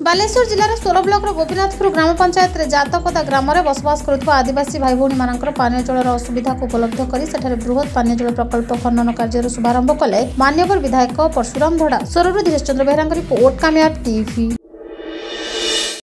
बालेश्वर जिलार 16 ब्लॉक गोपीनाथपुर ग्राम पंचायत जातकदा ग्राम में बसवास करुवा आदिवासी भाई भौणी मानकर पानीय जलर असुविधा को उपलब्ध कर सेठारे बृहत पानीय जल प्रकल्प खनन कार्य शुभारंभ कले मान्यवर विधायक परशुराम धड़ा। सोररू धीरेश चंद्र बेहरा रिपोर्ट कामयाब टीवी।